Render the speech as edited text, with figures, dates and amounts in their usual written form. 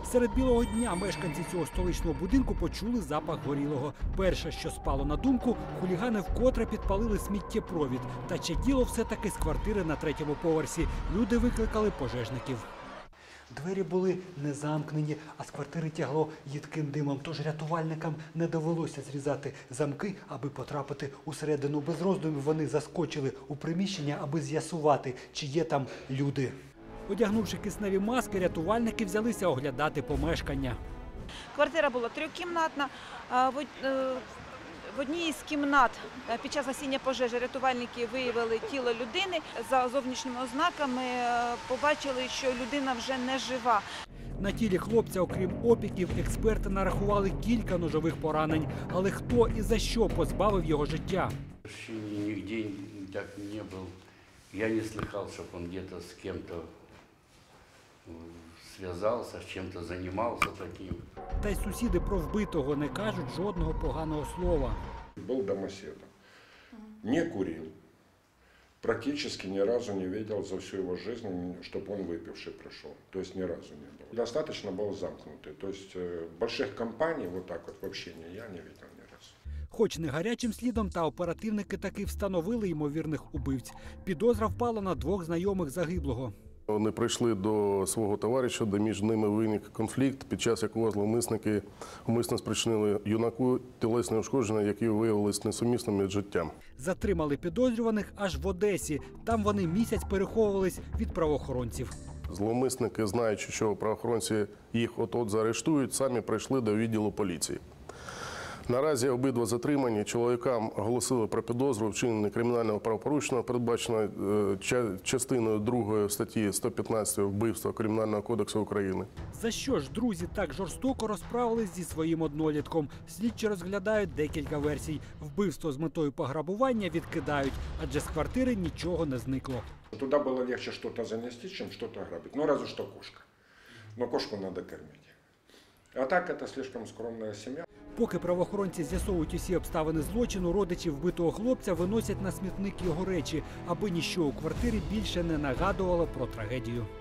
Серед білого дня мешканці цього столичного будинку почули запах горілого. Перше, що спало на думку, хулігани вкотре підпалили сміттєпровід. Та чаділо все-таки з квартири на 3-му поверсі. Люди викликали пожежників. Двері були не замкнені, а з квартири тягло їдким димом. Тож рятувальникам не довелося зрізати замки, аби потрапити усередину. Без роздумів вони заскочили у приміщення, аби з'ясувати, чи є там люди. Одягнувши кисневі маски, рятувальники взялися оглядати помешкання. Квартира була трьохкімнатна. В одній із кімнат під час гасіння пожежі рятувальники виявили тіло людини. За зовнішніми ознаками побачили, що людина вже не жива. На тілі хлопця, окрім опіків, експерти нарахували кілька ножових поранень. Але хто і за що позбавив його життя? Нигде так не был. Я не слыхал, чтобы он где-то с кем-то зв'язався, з чим-то займався таким. Та й сусіди про вбитого не кажуть жодного поганого слова. Был домоседом, не курил, практически ни разу не видел за всю его жизнь, чтобы он выпивший пришел. То есть ни разу не был. Достаточно был замкнутый. То есть больших компаний вот так вот в общении я не видел ни разу. Хоч не гарячим слідом, та оперативники таки встановили ймовірних убивць. Підозра впала на 2 знайомих загиблого. Вони прийшли до свого товариша, де між ними виник конфлікт, під час якого зловмисники умисно спричинили юнаку тілесні ушкодження, які виявилися несумісними з життям. Затримали підозрюваних аж в Одесі. Там вони місяць переховувались від правоохоронців. Зловмисники, знаючи, що правоохоронці їх от-от заарештують, самі прийшли до відділу поліції. Наразі обидва затримані. Чоловікам оголосили про підозру в вчиненні кримінального правопорушення, передбачено частиною 2 статті 115 вбивства Кримінального кодексу України. За що ж друзі так жорстоко розправились зі своїм однолітком? Слідчі розглядають декілька версій. Вбивство з метою пограбування відкидають, адже з квартири нічого не зникло. Туда было легче что-то занести, чем что-то грабить. Ну, разве что кошка. Но кошку надо кормить. А так это слишком скромная семья. Поки правоохоронці з'ясовують усі обставини злочину, родичі вбитого хлопця виносять на смітник його речі, аби ніщо у квартирі більше не нагадувало про трагедію.